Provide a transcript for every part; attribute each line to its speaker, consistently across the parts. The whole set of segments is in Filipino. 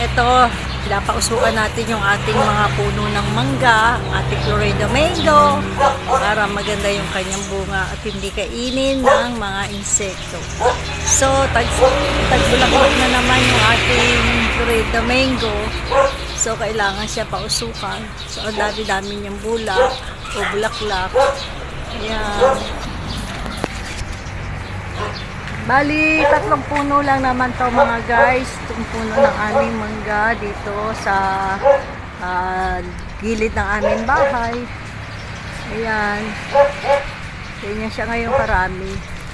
Speaker 1: eto, pinapausukan natin yung ating mga puno ng mangga, ang ating Florida mango, para maganda yung kanyang bunga at hindi kainin ng mga insekto. So, tagbulaklak na naman yung ating Florida mango. So, kailangan siya pausukan. So, ang dami-dami niyang bulak o bulaklak. Ayan. Bali, 3 puno lang naman to mga guys. Itong puno ng aming mangga dito sa gilid ng aming bahay. Ayan. Ganyan siya ngayon karami.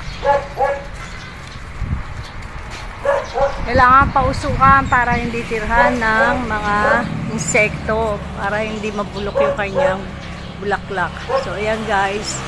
Speaker 1: Kailangan pausukan para hindi tirhan ng mga insekto, para hindi mabulok yung kanyang bulaklak. So, ayan guys.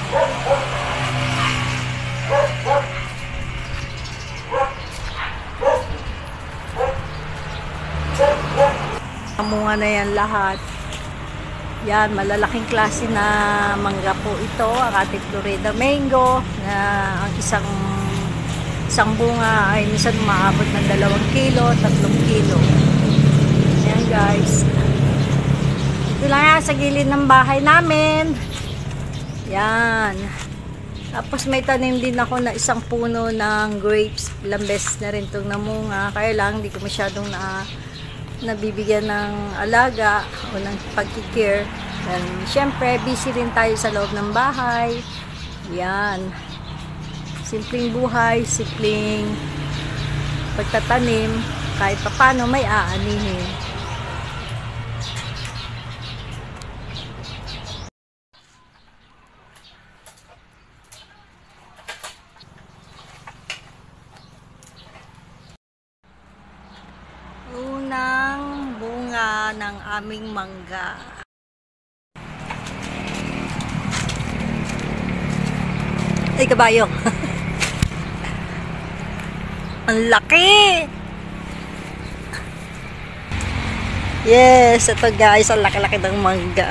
Speaker 1: Munga na yan lahat. Yan, malalaking klase na mangga po ito, ang ating Florida mango, na ang isang bunga ay minsan umaabot ng 2 kilo, 3 kilo. Yan guys. Ito lang yan sa gilid ng bahay namin. Yan. Tapos may tanim din ako na isang puno ng grapes. Ilang beses na rin itong namunga. Kaya lang hindi ko masyadong nabibigyan ng alaga o ng pagkikare. And syempre busy rin tayo sa loob ng bahay. Yan. Simpleng buhay, simpleng pagtatanim, kahit papano may aanihin. Unang bunga ng aming mangga. Ay, kabayo. Ang laki! Yes, ito guys, ang laki-laki ng mangga.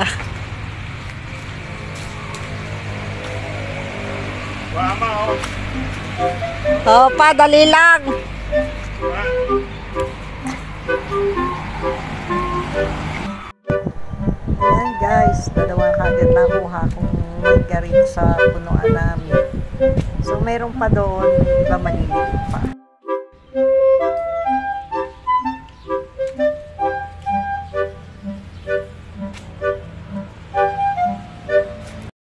Speaker 1: Oh, pa, dali lang. Ayan guys, 2 kagad nakuha kong mangga rin sa punuan namin. So, meron pa doon, iba maliliit pa.